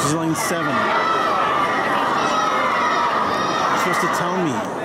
This is line 7. You're supposed to tell me.